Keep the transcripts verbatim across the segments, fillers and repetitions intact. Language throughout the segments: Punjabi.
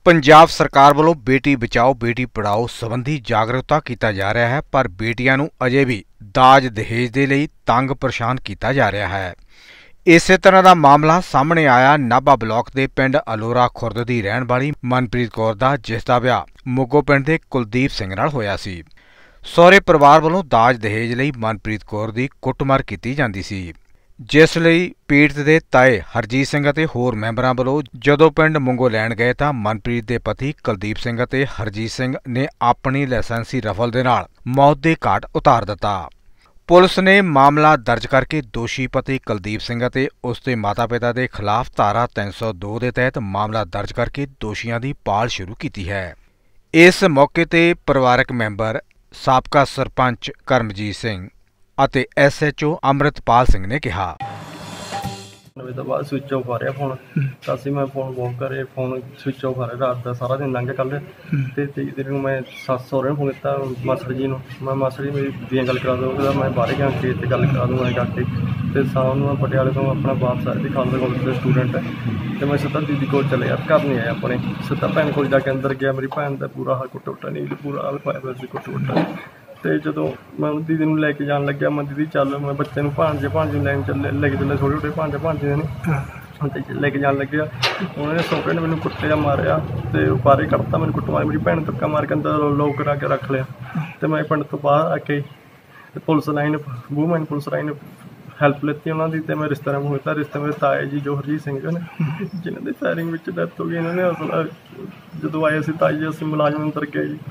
पंजाब सरकार वालों बेटी बचाओ बेटी पढ़ाओ संबंधी जागरूकता किया जा रहा है, पर बेटियां नूं अजे भी दाज दहेज के लिए तंग परेशान किया जा रहा है। इस तरह का मामला सामने आया नाभा ब्लॉक के पिंड अलोरा खुर्द की रहन वाली मनप्रीत कौर का, जिसका विआह मोगो पिंड के कुलदीप सिंह नाल होया सी। सहुरे परिवार वालों दाज दहेज लई मनप्रीत कौर की कुटमार की जाती सी, जिस लई पीड़ित के ताए हरजीत सिंह ते होर मैंबरां वालों जदों पिंड मुंगो लैण गए तां मनप्रीत के पति कुलदीप सिंह ते हरजीत सिंह ने अपनी लाइसेंसी रफल दे नाल मौत के घाट उतार दिता। पुलिस ने मामला दर्ज करके दोषी पति कुलदीप सिंह ते उसके माता पिता के खिलाफ धारा तीन सौ दो के तहत मामला दर्ज करके दोषियों की भाल शुरू की है। इस मौके ते परिवारक मैंबर साबका सरपंच करमजीत सिंह ਅਤੇ S H O Amritpal Singh ਨੇ ਕਿਹਾ। ਨਵੇਂ ਤੋਂ ਬਾਅਦ ਸਵਿਚ ਆਫ ਆ ਰਿਹਾ ਫੋਨ, ਤਾਂ ਅਸੀਂ ਮੈਂ ਫੋਨ ਫੋਨ ਕਰੇ ਫੋਨ ਸਵਿਚ ਆਫ ਆ ਰਿਹਾ ਰਾਤ ਦਾ ਸਾਰਾ ਦਿਨ ਲੰਘ ਕੱਲ੍ਹ ਅਤੇ ਤੇਈ ਤਰੀਕ ਨੂੰ ਮੈਂ ਸੱਸ ਸਹੁਰੇ ਨੂੰ ਫੋਨ ਕੀਤਾ ਮਾਸੜ ਜੀ ਨੂੰ, ਮੈਂ ਮਾਸੜ ਜੀ ਮੇਰੀ ਦੀਆਂ ਗੱਲ ਕਰਾ ਦਿਓ, ਉਹਦਾ ਮੈਂ ਬਾਹਰ ਗਿਆ ਖੇਤ 'ਤੇ ਗੱਲ ਕਰਾ ਦੂੰਗਾ ਕਰਕੇ। ਅਤੇ ਸ਼ਾਮ ਨੂੰ ਮੈਂ ਪਟਿਆਲੇ ਤੋਂ ਆਪਣਾ ਵਾਪਸ ਆਇਆ ਸੀ, ਖਾਲਸਾ ਕਾਲਜ ਦਾ ਸਟੂਡੈਂਟ ਹੈ, ਅਤੇ ਮੈਂ ਸਿੱਧਾ ਦੀਦੀ ਕੋਲ ਚਲੇ ਗਿਆ, ਘਰ ਨਹੀਂ ਆਇਆ ਆਪਣੇ, ਸਿੱਧਾ ਭੈਣ ਕੋਲ ਜਾ ਕੇ ਅੰਦਰ ਗਿਆ। ਮੇਰੀ ਭੈਣ ਦਾ ਪੂਰਾ ਹਾਲ ਕੁੱਟ ਉੱਟਾ ਨਹੀਂ ਪੂਰਾ ਹਾਲ ਪਾਇਆ ਹੋਇਆ ਸੀ ਕੁੱਟ ਉੱਟਾ। ਅਤੇ ਜਦੋਂ ਮੈਂ ਦੀਦੀ ਨੂੰ ਲੈ ਕੇ ਜਾਣ ਲੱਗਿਆ, ਮੈਂ ਦੀਦੀ ਚੱਲ ਮੈਂ ਬੱਚੇ ਨੂੰ ਭਾਣਜੇ ਭਾਣਜੇ ਲੈਣ ਚੱਲੇ ਲੈ ਕੇ ਚੱਲੇ, ਛੋਟੇ ਛੋਟੇ ਭਾਣਜੇ ਭਾਣਜੇ ਨੇ ਅਤੇ ਲੈ ਕੇ ਜਾਣ ਲੱਗਿਆ। ਉਹਨਾਂ ਨੇ ਸਹੁਰੇ ਨੇ ਮੈਨੂੰ ਕੁੱਟਿਆ ਮਾਰਿਆ ਅਤੇ ਬਾਹਰ ਕੱਢਤਾ, ਮੈਨੂੰ ਕੁੱਟ ਮਾਰੀ, ਮੇਰੀ ਭੈਣ ਧੱਕਾ ਮਾਰ ਕੇ ਅੰਦਰ ਲੋਕ ਕਰਾ ਕੇ ਰੱਖ ਲਿਆ। ਅਤੇ ਮੈਂ ਪਿੰਡ ਤੋਂ ਬਾਹਰ ਆ ਕੇ police line woman police line help ਲਿੱਤੀ ਉਹਨਾਂ ਦੀ, ਅਤੇ ਮੈਂ ਰਿਸ਼ਤੇਦਾਰਾਂ ਨੂੰ ਹੋਇਆ ਰਿਸ਼ਤੇ ਮੇਰੇ ਤਾਏ ਜੀ ਜੋ ਹਰਜੀਤ ਸਿੰਘ ਨੇ, ਜਿਨ੍ਹਾਂ ਦੀ ਫਾਇਰਿੰਗ ਵਿੱਚ ਡੈਥ ਹੋ ਗਈ। ਇਹਨਾਂ ਨੇ ਅਸਲ ਜਦੋਂ ਆਏ ਅਸੀਂ ਤਾਈ ਜੀ ਅਸੀਂ ਮੁਲਾਜ਼ਮ ਅੰਦਰ ਗਏ ਜੀ,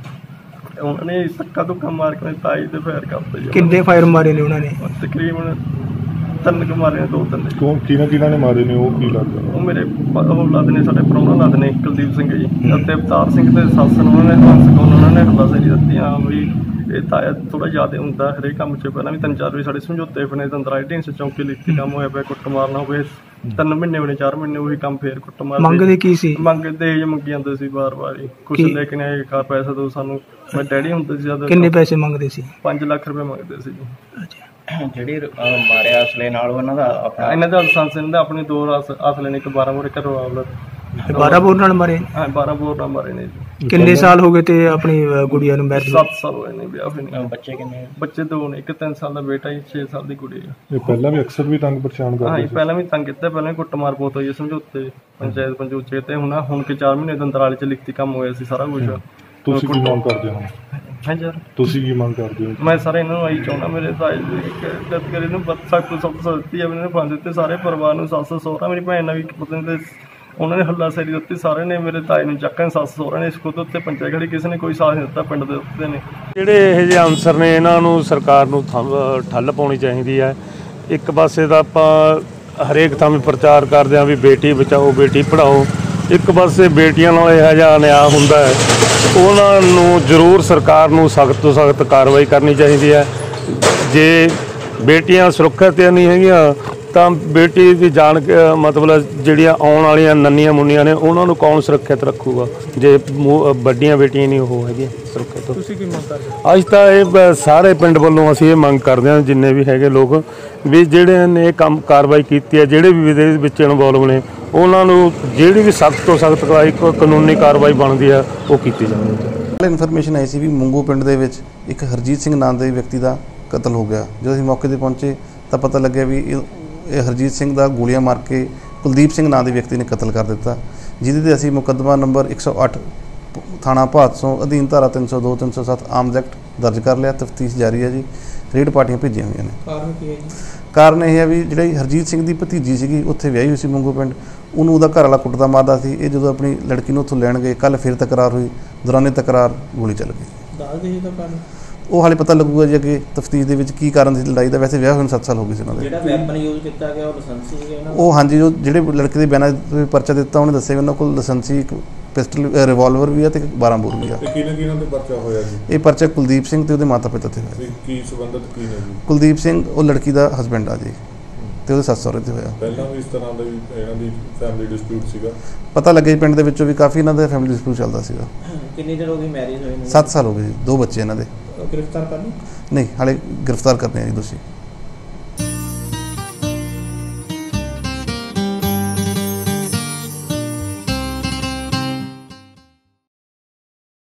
ਉਹਨਾਂ ਨੇ ਧੱਕਾ ਧੁੱਕਾ ਮਾਰ ਕੇ ਤਾਈ ਤੇ ਫਾਇਰ ਕਰਤੇ ਜੀ। ਕਿੰਨੇ ਫਾਇਰ ਮਾਰੇ ਨੇ ਉਹਨਾਂ ਨੇ? ਤਕਰੀਬਨ ਤਿੰਨ ਕੁ ਮਾਰੇ ਨੇ, ਦੋ ਤਿੰਨ। ਕੌਣ ਕਿਹਨਾਂ ਕਿਹਨਾਂ ਨੇ ਮਾਰੇ ਨੇ? ਉਹ ਕੀ ਲੱਗਦਾ? ਉਹ ਮੇਰੇ ਉਹ ਲੱਗਦੇ ਨੇ ਸਾਡੇ ਪ੍ਰਾਹੁਣਾ ਲੱਗਦੇ ਨੇ ਕੁਲਦੀਪ ਸਿੰਘ ਜੀ ਅਤੇ ਅਵਤਾਰ ਸਿੰਘ ਤੇ ਸੱਸ ਨੂੰ ਉਹਨਾਂ ਨੇ ਹੰਸ ਕੌਰ ਉਹਨਾਂ ਨੇ ਹੱਲਾਸ਼ੇਰੀ ਦਿੱਤੀ। ਹਾਂ ਵੀ ਇਹ ਤਾਇਆ ਥੋੜ੍ਹਾ ਜ਼ਿਆਦਾ ਹੁੰਦਾ ਹਰੇਕ ਕੰਮ 'ਚ, ਪਹਿਲਾਂ ਵੀ ਤਿੰਨ ਚਾਰ ਵਾਰੀ ਸਾਡੇ ਸਮਝੌਤੇ ਬਣੇ, ਤੰਦਰਾ ਢੀਂਸ ਚੌਂਕੀ ਲਿਖਤੀ ਕੰਮ ਹੋਇਆ ਪਿਆ, ਕੁੱਟ ਮਾਰਨਾ ਹੋਵੇ ਤਿੰਨ ਮਹੀਨੇ ਬਣੇ ਚਾਰ ਮਹੀਨੇ ਉਹੀ ਕੰਮ ਫੇਰ ਕੁੱਟ ਮਾਰ। ਮੰਗਦੇ ਕੀ ਸੀ? ਮੰਗਦੇ ਦਹੇਜ ਮੰਗੀ ਜਾਂਦੇ ਸੀ ਵਾਰ ਵਾਰ ਹੀ, ਕੁਛ ਲੈ ਕੇ ਆਏ ਘਰ ਪੈਸਾ ਦੋ ਸਾਨੂੰ। ਮੈਂ ਡੈਡੀ ਹੁੰਦੇ ਸੀ ਜਦ। ਕਿੰਨੇ ਪੈਸੇ ਮੰਗਦੇ ਸੀ? ਪੰਜ ਲੱਖ ਰੁਪਏ ਮੰਗਦੇ ਸੀ ਜੀ। ਜਿਹੜੀ ਮਾਰਿਆ ਅਸਲੇ ਨਾਲ ਉਹਨਾਂ ਦਾ ਆਪਣਾ ਇਹਨਾਂ ਦਾ ਲਾਇਸੈਂਸ ਇਹਨਾਂ ਦਾ ਆਪਣੇ ਦੋ ਅਸਲੇ ਨੇ, ਇੱਕ ਬਾਰਾਂ ਬੋਰ ਇੱਕ ਰਿਵਾਲਵਰ। ਬਾਰਾਂ ਬੋਰ ਨਾਲ ਮਾਰੇ? ਹਾਂ ਬਾਰਾਂ ਬੋਰ ਨਾਲ ਮਾਰੇ ਨੇ ਜੀ। ਕਿੰਨੇ ਸਾਲ ਹੋ ਗਏ ਤੇ ਆਪਣੀ ਗੁੜੀਆ ਨੂੰ ਮੈਰਿਜ? ਸੱਤ ਸਾਲ ਹੋਏ ਨੇ ਵਿਆਹ ਹੋਏ ਨੇ। ਬੱਚੇ ਕਿੰਨੇ? ਬੱਚੇ ਦੋ ਨੇ, ਇੱਕ ਤਿੰਨ ਸਾਲ ਦਾ ਬੇਟਾ ਜੀ, ਛੇ ਸਾਲ ਦੀ ਕੁੜੀ ਹੈ। ਇਹ ਪਹਿਲਾਂ ਵੀ ਅਕਸਰ ਵੀ ਤੰਗ ਪਰੇਸ਼ਾਨ ਕਰਦੇ? ਹਾਂ ਪਹਿਲਾਂ ਵੀ ਤੰਗ ਕੀਤਾ, ਪਹਿਲਾਂ ਵੀ ਕੁੱਟਮਾਰ ਬਹੁਤ ਹੋਈ ਸਮਝੌਤੇ ਪੰਚਾਇਤ ਪੰਚੂਚੇ ਤੇ। ਹੁਣ ਹੁਣ ਕੇ ਚਾਰ ਮਹੀਨੇ ਦੰਦਰਾਲੇ 'ਚ ਲਿਖਤੀ ਕੰਮ ਹੋਇਆ ਸੀ ਸਾਰਾ ਕੁਛ। ਤੁਸੀਂ ਕੀ ਮੰਗ ਕਰਦੇ ਹੋ? ਹਾਂ ਸਰ ਤੁਸੀਂ ਕੀ ਮੰਗ ਕਰਦੇ ਹੋ? ਮੈਂ ਸਾਰੇ ਇਹਨਾਂ ਨੂੰ ਆਈ ਚਾਹੁੰਦਾ, ਮੇਰੇ ਤਾਏ ਡੈਥ ਕਰੇ ਨੂੰ ਸਖਤ ਤੋਂ ਸਖਤ ਦਿੱਤੀ ਹੈ, ਇਹਨਾਂ ਨੇ ਫਾਂਸੀ ਦਿੱਤੇ ਸਾਰੇ ਪਰਿਵਾਰ ਨੂੰ, ਸੱਸ ਸਹੁਰਾ ਮੇਰੀ ਭੈਣ ਨਾਲ ਵੀ ਪਤਾ ਨਹੀਂ ਉਹਨਾਂ ਨੇ ਹੱਲਾਸ਼ੇਰੀ ਦਿੱਤੀ, ਸਾਰੇ ਨੇ ਮੇਰੇ ਤਾਏ ਨੂੰ ਚੱਕਣ, ਸੱਸ ਸਹੁਰਾ ਨੇ ਇਸ ਖੁਦ ਉੱਤੇ ਪੰਚਾਇਤ ਖੜੀ, ਕਿਸੇ ਨੇ ਕੋਈ ਸਾਥ ਨਹੀਂ ਦਿੱਤਾ ਪਿੰਡ ਦੇ ਉੱਤੇ ਨੇ। ਜਿਹੜੇ ਇਹੋ ਜਿਹੇ ਅਨਸਰ ਨੇ ਇਹਨਾਂ ਨੂੰ ਸਰਕਾਰ ਨੂੰ ਠੱਲ ਪਾਉਣੀ ਚਾਹੀਦੀ ਹੈ। ਇੱਕ ਪਾਸੇ ਤਾਂ ਆਪਾਂ ਹਰੇਕ ਥਾਂ ਪ੍ਰਚਾਰ ਕਰਦੇ ਹਾਂ ਵੀ ਬੇਟੀ ਬਚਾਓ ਬੇਟੀ ਪੜ੍ਹਾਓ, ਇੱਕ ਪਾਸੇ ਬੇਟੀਆਂ ਨਾਲ ਇਹੋ ਜਿਹਾ ਅਨਿਆਂ ਹੁੰਦਾ ਹੈ, ਉਹਨਾਂ ਨੂੰ ਜ਼ਰੂਰ ਸਰਕਾਰ ਨੂੰ ਸਖਤ ਤੋਂ ਸਖਤ ਕਾਰਵਾਈ ਕਰਨੀ ਚਾਹੀਦੀ ਹੈ। ਜੇ ਬੇਟੀਆਂ ਸੁਰੱਖਿਅਤ ਨਹੀਂ ਹੈਗੀਆਂ ਤਾਂ ਬੇਟੀ ਦੀ ਜਾਣ ਮਤਲਬ ਜਿਹੜੀਆਂ ਆਉਣ ਵਾਲੀਆਂ ਨੰਨੀਆਂ ਮੁੰਨੀਆਂ ਨੇ ਉਹਨਾਂ ਨੂੰ ਕੌਣ ਸੁਰੱਖਿਅਤ ਰੱਖੂਗਾ ਜੇ ਵੱਡੀਆਂ ਬੇਟੀਆਂ ਨਹੀਂ ਉਹ ਹੈਗੀਆਂ ਸੁਰੱਖਿਅਤ? ਤੁਸੀਂ ਕੀ ਮੰਗ ਕਰਦੇ? ਅੱਜ ਤਾਂ ਇਹ ਸਾਰੇ ਪਿੰਡ ਵੱਲੋਂ ਅਸੀਂ ਇਹ ਮੰਗ ਕਰਦੇ ਹਾਂ, ਜਿੰਨੇ ਵੀ ਹੈਗੇ ਲੋਕ ਵੀ ਜਿਹੜੇ ਨੇ ਇਹ ਕੰਮ ਕਾਰਵਾਈ ਕੀਤੀ ਹੈ, ਜਿਹੜੇ ਵੀ ਇਹਦੇ ਵਿੱਚ ਇਨਵੋਲਵ ਨੇ ਉਹਨਾਂ ਨੂੰ ਜਿਹੜੀ ਵੀ ਸਖਤ ਤੋਂ ਸਖਤ ਕਾਨੂੰਨੀ ਕਾਰਵਾਈ ਬਣਦੀ ਹੈ ਉਹ ਕੀਤੀ ਜਾਵੇ। ਇਨਫੋਰਮੇਸ਼ਨ ਆਈ ਸੀ ਵੀ ਮੁੰਗੋ ਪਿੰਡ ਦੇ ਵਿੱਚ ਇੱਕ ਹਰਜੀਤ ਸਿੰਘ ਨਾਮ ਦੇ ਵਿਅਕਤੀ ਦਾ ਕਤਲ ਹੋ ਗਿਆ। ਜਦੋਂ ਅਸੀਂ ਮੌਕੇ 'ਤੇ ਪਹੁੰਚੇ ਤਾਂ ਪਤਾ ਲੱਗਿਆ ਵੀ ਇਹ ਇਹ ਹਰਜੀਤ ਸਿੰਘ ਦਾ ਗੋਲੀਆਂ ਮਾਰ ਕੇ ਕੁਲਦੀਪ ਸਿੰਘ ਨਾਂ ਦੇ ਵਿਅਕਤੀ ਨੇ ਕਤਲ ਕਰ ਦਿੱਤਾ, ਜਿਹਦੇ 'ਤੇ ਅਸੀਂ ਮੁਕੱਦਮਾ ਨੰਬਰ ਇੱਕ ਸੌ ਅੱਠ ਥਾਣਾ ਭਾਦਸੋਂ ਅਧੀਨ ਧਾਰਾ ਤਿੰਨ ਸੌ ਦੋ ਤਿੰਨ ਸੌ ਸੱਤ ਆਰਮਜ਼ ਐਕਟ ਦਰਜ ਕਰ ਲਿਆ। ਤਫਤੀਸ਼ ਜਾਰੀ ਹੈ ਜੀ, ਰੇਡ ਪਾਰਟੀਆਂ ਭੇਜੀਆਂ ਹੋਈਆਂ ਨੇ। ਕਾਰਨ ਕੀ ਹੈ ਜੀ? ਕਾਰਨ ਇਹ ਹੈ ਵੀ ਜਿਹੜੀ ਹਰਜੀਤ ਸਿੰਘ ਦੀ ਭਤੀਜੀ ਸੀਗੀ ਉੱਥੇ ਵਿਆਹੀ ਹੋਈ ਸੀ ਮੁੰਗੋ ਪਿੰਡ, ਉਹਨੂੰ ਉਹਦਾ ਘਰ ਵਾਲਾ ਕੁੱਟਦਾ ਮਾਰਦਾ ਸੀ। ਇਹ ਜਦੋਂ ਆਪਣੀ ਲੜਕੀ ਨੂੰ ਉੱਥੋਂ ਲੈਣ ਗਏ ਕੱਲ੍ਹ ਫਿਰ ਤਕਰਾਰ ਹੋਈ, ਦੌਰਾਨੇ ਤਕਰਾਰ ਗੋਲੀ ਚੱਲ ਗਈ। ਦਾਜ ਦਹੇਜ ਦਾ ਕਾਰਨ ਉਹ ਹਾਲੇ ਪਤਾ ਲੱਗੂਗਾ ਜੀ ਅੱਗੇ ਤਫਤੀਸ਼ ਦੇ ਵਿੱਚ ਕੀ ਕਾਰਨ ਸੀ ਲੜਾਈ ਦਾ। ਵੈਸੇ ਵਿਆਹ ਹੋਏ ਨੂੰ ਸੱਤ ਸਾਲ ਹੋ ਗਏ ਸੀ ਉਹਨਾਂ ਦੇ। ਜਿਹੜਾ ਵੈਪਨ ਯੂਜ਼ ਕੀਤਾ ਗਿਆ ਉਹ ਲਾਇਸੈਂਸੀ ਸੀ ਇਹਨਾਂ ਦਾ? ਉਹ ਹਾਂਜੀ, ਉਹ ਜਿਹੜੇ ਲੜਕੇ ਦੇ ਬਿਆਨਾਂ 'ਤੇ ਪਰਚਾ ਦਿੱਤਾ ਉਹਨੇ ਦੱਸਿਆ ਉਹਨਾਂ ਕੋਲ ਲਾਇਸੈਂਸੀ ਇੱਕ ਪਿਸਟਲ ਰਿਵਾਲਵਰ ਵੀ ਆ ਅਤੇ ਬਾਰਾਂ ਬੋਰ ਵੀ ਆ। ਕਿਹਨਾਂ ਕਿਹਨਾਂ ਤੇ ਪਰਚਾ ਹੋਇਆ ਜੀ? ਇਹ ਪਰਚਾ ਕੁਲਦੀਪ ਸਿੰਘ ਤੇ ਉਹਦੇ ਮਾਤਾ ਪਿਤਾ ਤੇ ਹੋਇਆ। ਕੀ ਸੰਬੰਧਿਤ ਕੀ ਹੈ ਜੀ? ਕੁਲਦੀਪ ਸਿੰਘ ਉਹ ਲੜਕੀ ਦਾ ਹਸਬੈਂਡ ਆ ਜੀ ਤੇ ਉਹਦੇ ਸੱਸ ਸਹੁਰੇ ਤੇ ਹੋਇਆ। ਪਹਿਲਾਂ ਵੀ ਇਸ ਤਰ੍ਹਾਂ ਦਾ ਵੀ ਇਹਨਾਂ ਦੀ ਫੈਮਿਲੀ ਡਿਸਪਿਊਟ ਸੀਗਾ? ਪਤਾ ਲੱਗਿਆ ਜੀ ਪਿੰਡ ਦੇ ਵਿੱਚੋਂ ਵੀ ਕਾਫੀ ਇਹਨਾਂ ਦਾ ਫੈਮਿਲੀ ਡਿਸਪਿਊਟ ਚੱਲਦਾ ਸੀਗਾ। ਕਿੰਨੀ ਦੇਰ ਹੋ ਗਈ ਮੈਰਿਜ ਹੋਈ ਨੂੰ? ਸੱਤ ਸਾਲ ਹੋ ਗਏ ਜੀ, ਦੋ ਬੱਚੇ ਇਹਨਾਂ ਦੇ। ਗ੍ਰਿਫਤਾਰ ਕਰ ਲਈ? ਨਹੀਂ ਹਾਲੇ ਗ੍ਰਿਫਤਾਰ ਕਰਨੇ ਆ ਜੀ ਦੋਸ਼ੀ।